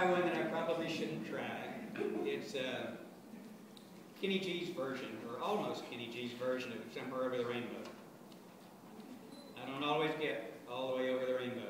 try one that I probably shouldn't try. It's Kenny G's version, or almost Kenny G's version of Somewhere Over the Rainbow. I don't always get all the way over the rainbow.